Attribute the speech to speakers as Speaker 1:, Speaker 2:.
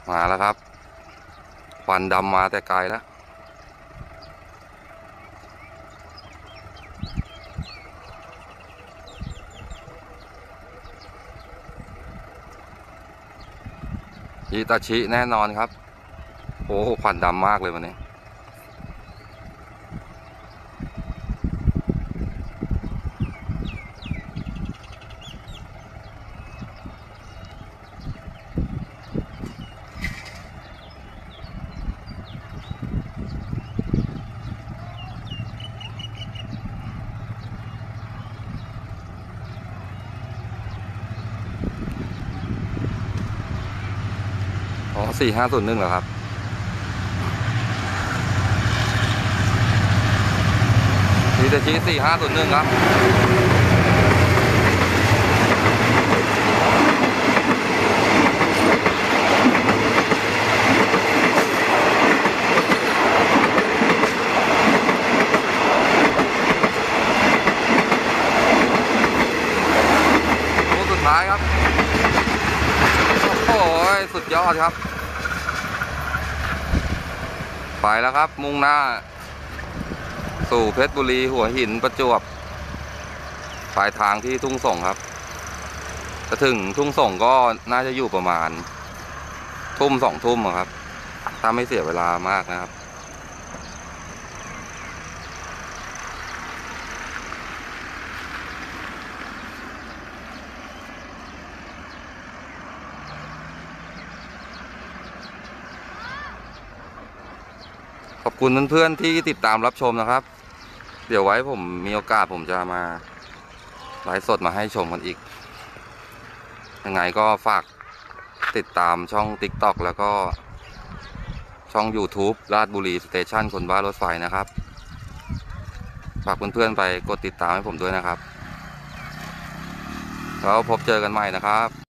Speaker 1: มาแล้วครับควันดำมาแต่ไกลแล้วฮิตาชิแน่นอนครับโอ้ควันดำมากเลยวันนี้อ๋อ4501เหรอครับฮิตาชิ4501ครับลูกสุดท้ายครับโอ้ยสุดยอดครับไปแล้วครับมุ่งหน้าสู่เพชรบุรีหัวหินประจวบปลายทางที่ทุ่งส่งครับจะถึงทุ่งส่งก็น่าจะอยู่ประมาณทุ่ม2 ทุ่มครับถ้าไม่เสียเวลามากนะครับขอบคุณเพื่อนๆที่ติดตามรับชมนะครับเดี๋ยวไว้ผมมีโอกาสผมจะมาไลฟ์สดมาให้ชมกันอีกยังไงก็ฝากติดตามช่อง TikTok แล้วก็ช่อง YouTube ราชบุรีสเตชันคนบ้ารถไฟนะครับฝากเพื่อนๆไปกดติดตามให้ผมด้วยนะครับแล้วพบเจอกันใหม่นะครับ